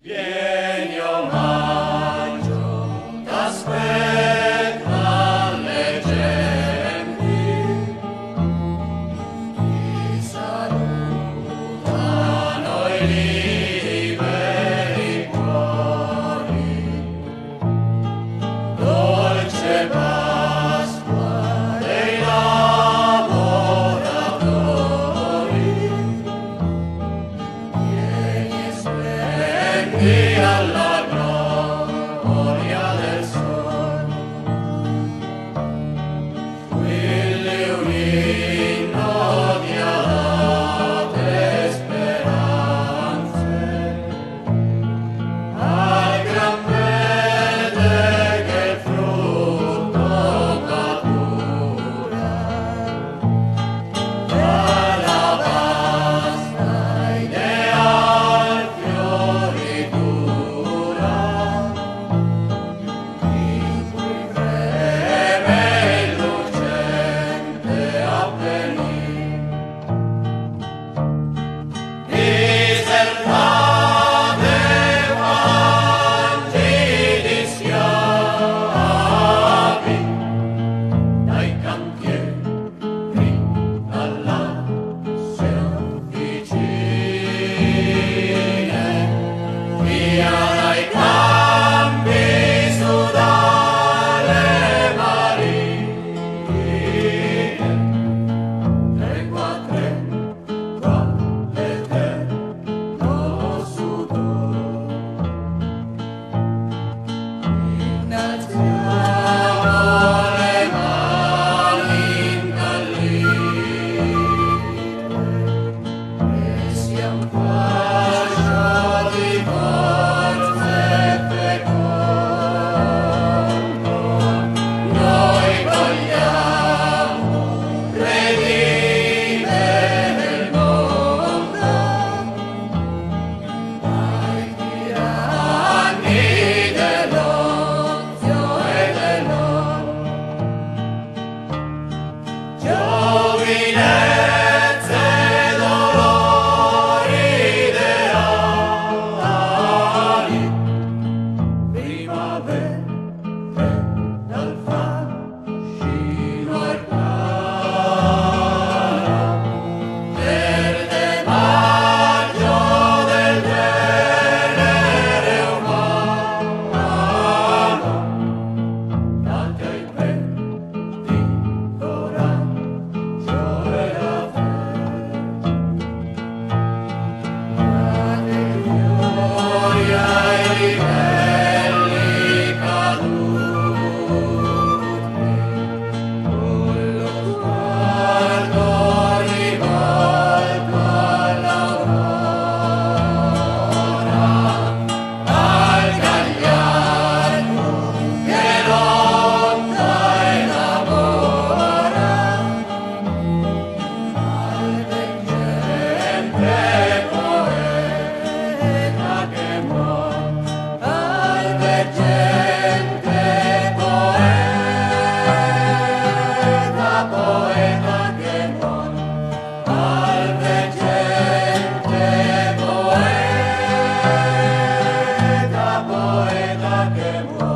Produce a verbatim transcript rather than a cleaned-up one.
Vieni, o maggio, t'aspetta le genti, ti salutano i liberi cuori, dolce Pasqua dei lavoratori, vieni e splendi alla gloria del sol, squilli un inno di alate speranze, al gran prete che il frutto matura, alla vasta ideal fioritura, in cui freme il lucente avvenir. Disertate fangidi schiavi, dai cantieri all'asse officine, via dai campi su dalle marine, tre quattro tra l'eterno sudor. Innalziamo le mani incallite e siam fascio di forze fecondo. Noi vogliamo redimere il mondo dai tiranni dell'ozio e dell'oro. Giovinezze e dolori ideali, primavere dal fascino arcano, verde maggio del genere umano, date ai venti coraggio e la fede, date gloria ai ribelli caduti, con lo sguardo rivolto all'aurora, al gagliardo che lotta e lavora, al veggente poeta che muore, al veggente poeta, poeta che muore, al veggente poeta, poeta che muore.